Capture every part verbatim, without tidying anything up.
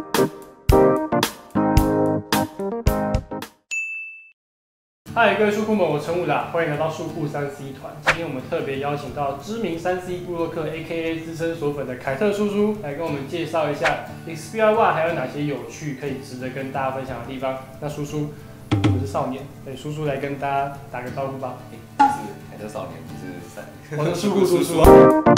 嗨，各位数库们，我陈武啦，欢迎来到数库三 C 团。今天我们特别邀请到知名三 C 部落客 A K A 资深锁粉的凯特叔叔，来跟我们介绍一下 Xperia One 还有哪些有趣可以值得跟大家分享的地方。那叔叔，我是少年，对，叔叔来跟大家打个招呼吧。 你是凯特少年，你是三， 我是数库叔叔。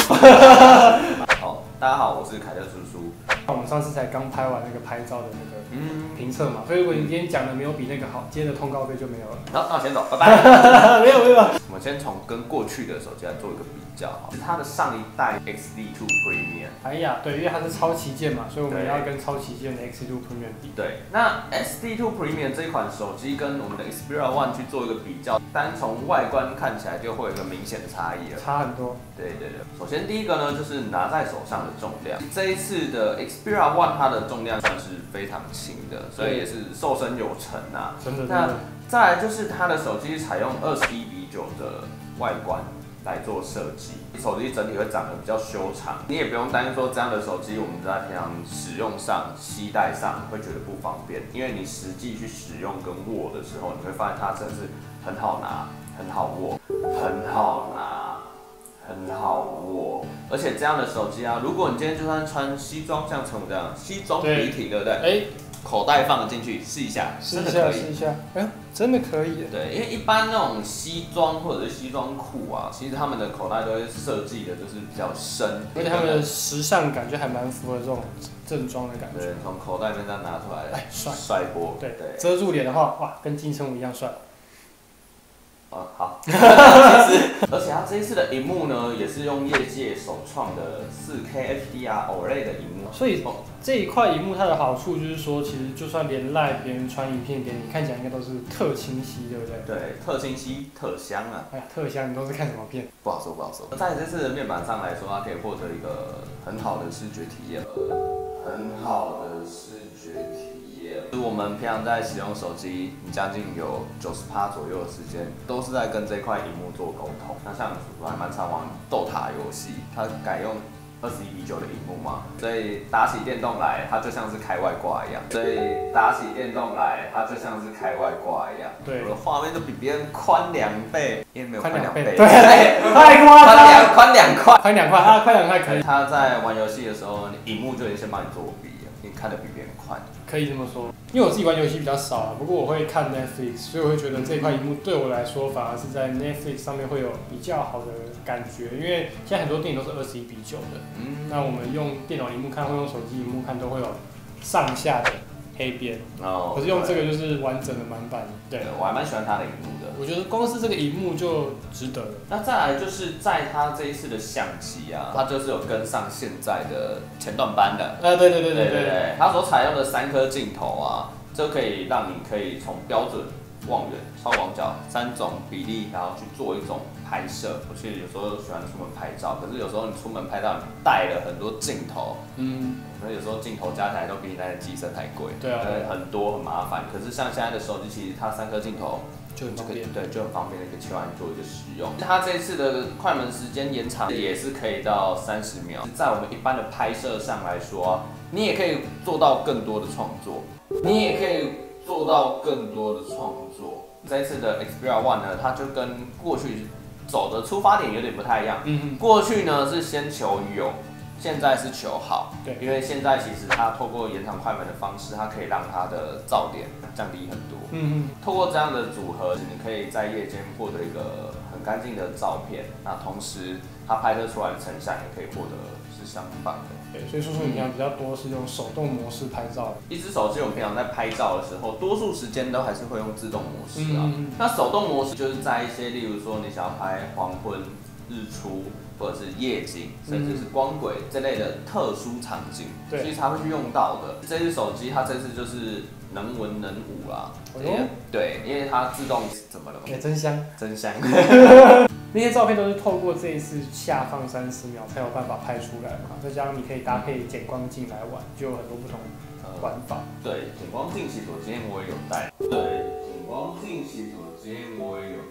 好，大家好，我是凯特叔叔。 我们上次才刚拍完那个拍照的那个嗯评测嘛，所以如果你今天讲的没有比那个好，今天的通告费就没有了。 好，那我先走，拜拜。 没有没有。 我们先从跟过去的手机来做一个比较哈，是它的上一代 X D 二 Premium。 哎呀，对，因为它是超旗舰嘛，所以我们要跟超旗舰的 X D 二 Premium 比。 对，那 X D 二 Premium 这一款手机跟我们的 Xperia One 去做一个比较，单从外观看起来就会有一个明显的差异了。 差很多。 对对对，首先第一个呢，就是拿在手上的重量。这一次的 Xperia One 它的重量算是非常轻的，所以也是瘦身有成啊。 真的。 那再来就是它的手机采用二十一比九的外观来做设计，手机整体会长得比较修长，你也不用担心说这样的手机我们在平常使用上、携带上会觉得不方便，因为你实际去使用跟握的时候，你会发现它真的是很好拿、很好握、很好拿、很好握。而且这样的手机啊，如果你今天就算穿西装，像陈武这样西装笔挺，对不对？哎。口袋放得进去，试一下，真的可以， 试一下，哎，真的可以。 对，因为一般那种西装或者是西装裤啊，其实他们的口袋都会设计的就是比较深， 而且他们的时尚感就还蛮符合这种正装的感觉。 对，从口袋里面这样拿出来， 哎，帅， 帅波。 对对，遮住脸的话，哇，跟金城武一样帅。 哦，好。其实，而且它这一次的荧幕呢，也是用业界首创的 四 K H D R O L E D 的荧幕， 所以这一块荧幕它的好处就是说，其实就算连赖别人传影片给你，看起来应该都是特清晰，对不对？ 对，特清晰、特香啊。 哎呀，特香，你都是看什么片？ 不好说，不好说。在这次的面板上来说，它可以获得一个很好的视觉体验，很好的视觉体验。我们平常在使用手机，你将近有九十趴左右的时间，都是在跟这块荧幕做沟通。那像我还蛮常玩斗塔游戏，它改用二十一比九的荧幕嘛，所以打起电动来，它就像是开外挂一样。所以打起电动来，它就像是开外挂一样。对，我的画面都比别人宽两倍，因为没有宽两倍， 对，太夸张了， 宽两块， 宽两块啊，宽两块可以。 他在玩游戏的时候，荧幕就已经先帮你做比了，你看得比别人快。 可以这么说，因为我自己玩游戏比较少啊，不过我会看 Netflix， 所以我会觉得这块荧幕对我来说，反而是在 Netflix 上面会有比较好的感觉，因为现在很多电影都是二十一比九的，嗯，那我们用电脑荧幕看或用手机荧幕看都会有上下的黑边，哦，可是用这个就是完整的满版，对， 我还蛮喜欢它的荧幕的， 我觉得光是这个荧幕就值得了。 那再来就是在它这一次的相机啊，它就是有跟上现在的前段班的， 啊，对对对对对对，它所采用的三颗镜头啊，就可以让你可以从标准、望远、超广角三种比例，然后去做一种拍摄。我其实有时候喜欢出门拍照，可是有时候你出门拍照，你带了很多镜头，嗯，所以有时候镜头加起来都比你那个机身还贵， 对啊， 很多很麻烦。可是像现在的手机，其实它三颗镜头。 就很方便， 对，就很方便的可以切换做一个使用。它这一次的快门时间延长也是可以到三十秒，在我们一般的拍摄上来说，你也可以做到更多的创作，你也可以做到更多的创作。这一次的 Xperia One 呢，它就跟过去走的出发点有点不太一样。嗯，过去呢是先求有。现在是求好，对，因为现在其实它透过延长快门的方式，它可以让它的噪点降低很多。嗯嗯，透过这样的组合，你可以在夜间获得一个很干净的照片，那同时它拍摄出来的成像也可以获得是相反的。 对，所以叔叔你平常比较多是用手动模式拍照。 一只手机我们平常在拍照的时候，多数时间都还是会用自动模式啊。嗯、那手动模式就是在一些，例如说你想要拍黄昏、日出。或者是夜景，甚至是光轨这类的特殊场景，所以才会去用到的。这只手机它这次就是能文能武啦，哦、对，因为它自动怎么了？ 哎、欸，真香， 真香。 那些照片都是透过这一次下放三十秒才有办法拍出来嘛，再加上你可以搭配减光镜来玩，就有很多不同玩法。 呃、对，减光镜其实我今天我也有带。对，减光镜其实我今天我也有带。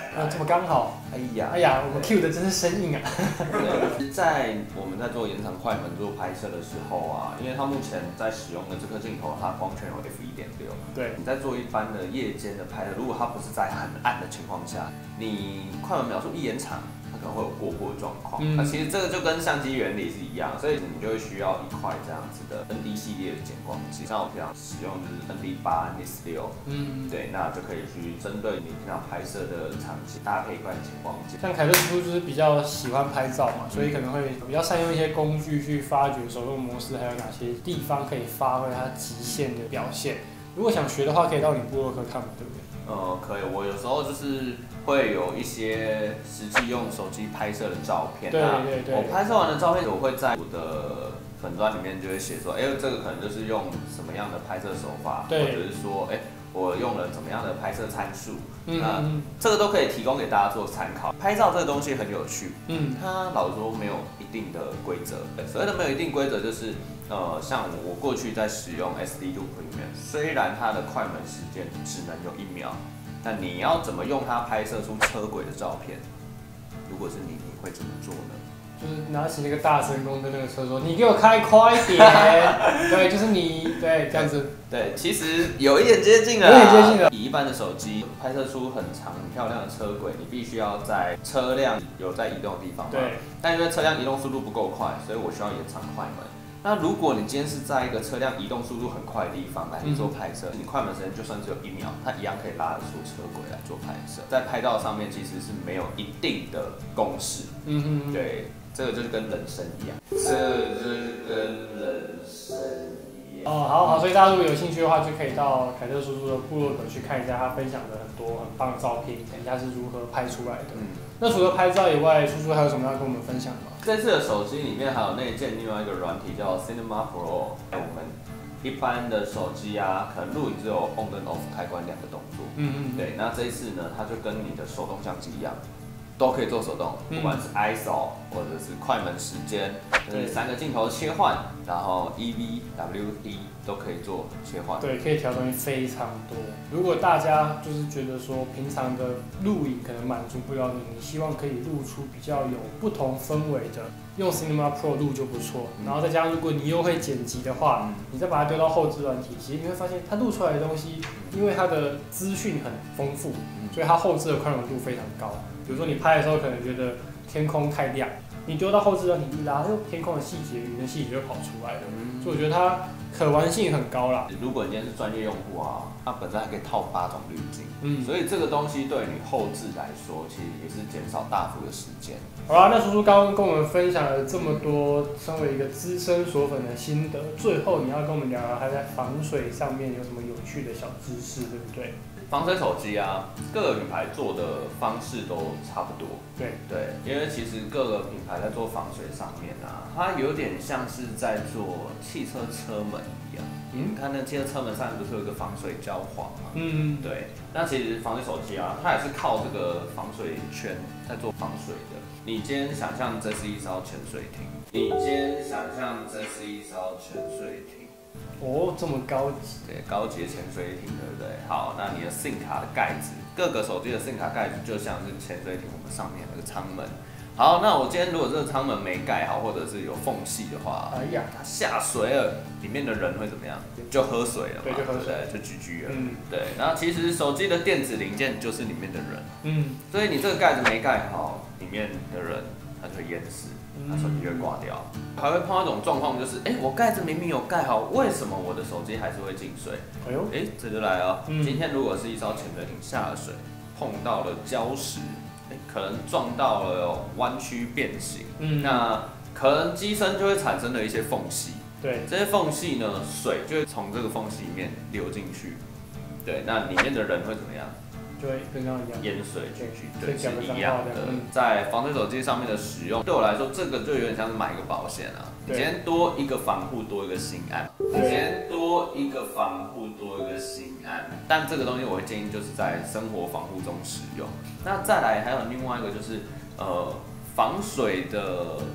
来。 哦，这么刚好。 哎呀， 哎呀，我们 Q 的真是生硬啊。 对，在我们在做延长快门做拍摄的时候啊，因为它目前在使用的这颗镜头，它光圈有 F 一点六。 对， 你在做一般的夜间的拍摄，如果它不是在很暗的情况下，你快门秒数一延长，它可能会有过曝的状况。嗯，那其实这个就跟相机原理是一样，所以你就会需要一块这样子的 N D 系列的减光机。像我平常使用就是 N D 八、N D 十六，嗯，对，那就可以去针对你平常拍摄的场景搭配一块减光机。 像凯特叔叔就是比较喜欢拍照嘛，所以可能会比较善用一些工具去发掘手动模式，还有哪些地方可以发挥它极限的表现。如果想学的话，可以到你部落客看嘛，对不对？ 呃，可以。我有时候就是会有一些实际用手机拍摄的照片。 对对对。 我拍摄完的照片，我会在我的粉专里面就会写说，哎、欸，这个可能就是用什么样的拍摄手法，或者是说，哎、欸，我用了怎么样的拍摄参数。嗯，那这个都可以提供给大家做参考。拍照这个东西很有趣，嗯，它老实说没有一定的规则。所谓的没有一定规则，就是呃，像我过去在使用 S D Loop Premium， 虽然它的快门时间只能有一秒，但你要怎么用它拍摄出车轨的照片？如果是你，你会怎么做呢？ 就是拿起那个大声公跟那个车说：“你给我开快一点。”对，就是你，对，这样子。 对，其实有一点接近了， 有点接近了。 以一般的手机拍摄出很长、很漂亮的车轨，你必须要在车辆有在移动的地方嘛。 对。 但因为车辆移动速度不够快，所以我需要延长快门。那如果你今天是在一个车辆移动速度很快的地方来做拍摄，嗯、你快门时间就算只有一秒，它一样可以拉得出车轨来做拍摄。在拍照上面其实是没有一定的公式。嗯哼，对。这个就是跟人生一样，这就是跟人生一样。 哦，好好，所以大家如果有兴趣的话，就可以到凯特叔叔的部落格去看一下他分享的很多很棒的照片，人家是如何拍出来的。嗯，那除了拍照以外，叔叔还有什么要跟我们分享的吗？ 这次的手机里面还有内建另外一个软体叫 Cinema Pro， 我们一般的手机啊，可能录影只有 on 跟 off 开关两个动作。嗯嗯，对，那这一次呢，它就跟你的手动相机一样。都可以做手动，不管是 I S O 或者是快门时间，就是三个镜头切换，然后 E V、W D 都可以做切换。 对，可以调东西非常多。如果大家就是觉得说平常的录影可能满足不了你，你希望可以录出比较有不同氛围的，用 Cinema Pro 录就不错。然后再加上如果你又会剪辑的话，你再把它丢到后置软体，其实你会发现它录出来的东西，因为它的资讯很丰富，所以它后置的宽容度非常高。比如说你拍的时候可能觉得天空太亮，你丢到后置软体一拉，哎呦，天空的细节、云的细节就跑出来了。嗯、所以我觉得它可玩性很高啦。 如果你今天是专业用户啊，它本身还可以套八种滤镜，嗯，所以这个东西对你后置来说，其实也是减少大幅的时间。 好啦，那叔叔刚刚跟我们分享了这么多，身为一个资深锁粉的心得，最后你要跟我们聊聊它在防水上面有什么有趣的小知识，对不对？ 防水手机啊，各个品牌做的方式都差不多。 对对，因为其实各个品牌在做防水上面啊，它有点像是在做汽车车门一样。嗯，你看那汽车车门上面不是有一个防水胶环吗？嗯，对。那其实防水手机啊，它也是靠这个防水圈在做防水的。你今天想象这是一艘潜水艇，你今天想象这是一艘潜水艇。 哦，这么高级， 对，高级的潜水艇，对不对？好，那你的 SIM 卡的盖子，各个手机的 SIM 卡盖子就像是潜水艇我们上面那个舱门。好，那我今天如果这个舱门没盖好，或者是有缝隙的话，哎呀，它下水了，里面的人会怎么样？就喝水了嘛， 对，就喝水， 对，就 G G 了。嗯，对。然后其实手机的电子零件就是里面的人，嗯，所以你这个盖子没盖好，里面的人他就会淹死。那手机就会挂掉，还会碰到一种状况，就是，哎、欸，我盖子明明有盖好，为什么我的手机还是会进水？哎呦，哎、欸，这就来了。嗯、今天如果是一艘潜水艇下了水，碰到了礁石，哎、欸，可能撞到了弯曲变形，嗯，那可能机身就会产生了一些缝隙。 对， 这些缝隙呢，水就会从这个缝隙里面流进去。对，那里面的人会怎么样？ 就会跟刚刚一样， 淹水进去，对，是一样的。在防水手机上面的使用，对我来说，这个就有点像是买一个保险啊。你今天多一个防护，多一个心安；你今天多一个防护，多一个心安。但这个东西我会建议就是在生活防护中使用。那再来还有另外一个就是，呃，防水的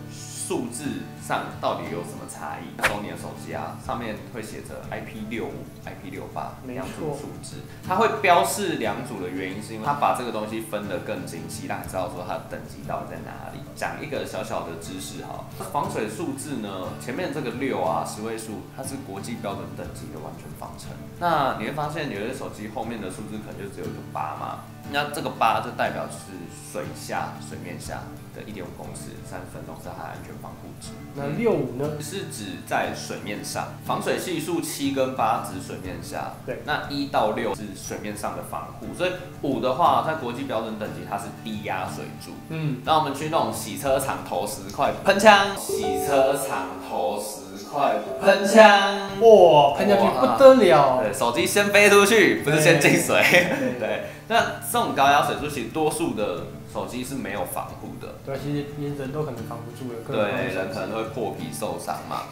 数字上到底有什么差异？Sony 的手机啊，上面会写着 I P 六五、I P 六八两组数字，它会标示两组的原因是因为它把这个东西分得更精细，让你知道说它的等级到底在哪里。讲一个小小的知识哈，防水数字呢，前面这个六啊十位数，它是国际标准等级的完全方程。那你会发现有些手机后面的数字可能就只有一个八嘛，那这个八就代表是水下、水面下的一点五公尺，三十分钟是它的安全防护值。 那六五呢？ 是指在水面上，防水系数七跟八指水面下， 对， 那一到六是水面上的防护，所以五的话，在国际标准等级它是低压水柱。嗯，那我们去那种洗车场投十块喷枪，洗车场投十块喷枪， 哇，喷下去不得了。 对，手机先飞出去，不是先进水。对，对那这种高压水柱，其实多数的手机是没有防护的。 对，其实连人都可能防不住的。 对，人可能会破皮受伤嘛。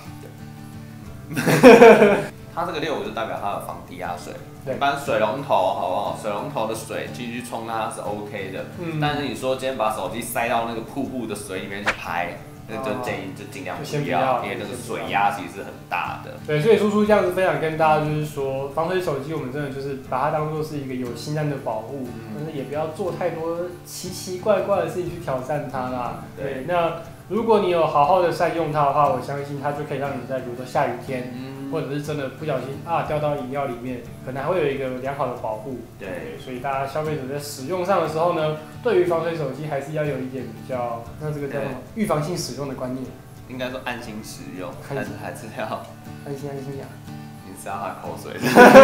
它这个六五就代表它有防低压水。一般水龙头好不好？水龙头的水继续冲它是 OK 的。嗯。但是你说今天把手机塞到那个瀑布的水里面去拍，那就建议就尽量不要，因为那个水压其实是很大的。 对，所以叔叔这样子分享跟大家就是说，防水手机我们真的就是把它当做是一个有心安的保护，但是也不要做太多奇奇怪怪的事情去挑战它啦。对，那如果你有好好的善用它的话，我相信它就可以让你在比如说下雨天。或者是真的不小心啊掉到饮料里面，可能还会有一个良好的保护。对，所以大家消费者在使用上的时候呢，对于防水手机还是要有一点比较，那这个叫预防性使用的观念。 应该说安心使用，但是还是要安心安心呀。 你是要他口水。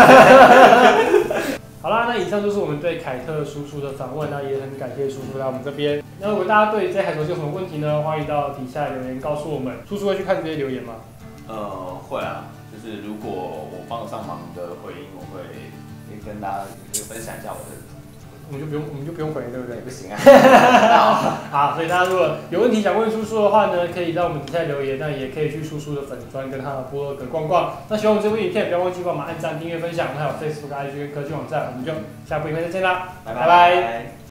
好啦，那以上就是我们对凯特叔叔的访问，那也很感谢叔叔来我们这边。那如果大家对这台手机有什么问题呢，欢迎到底下留言告诉我们。叔叔会去看这些留言吗？ 呃，会啊。就是如果我帮得上忙的回应，我会跟大家分享一下我的。 我们就不用，我们就不用回，对不对？ 不行啊。 好，所以大家如果有问题想问叔叔的话呢，可以在我们底下留言，那也可以去叔叔的粉专跟他的部落格逛逛。那喜欢我们这部影片，不要忘记帮我们按赞、订阅、分享，我们还有 Facebook、I G 跟科技网站，我们就下部影片再见啦，拜拜。拜拜。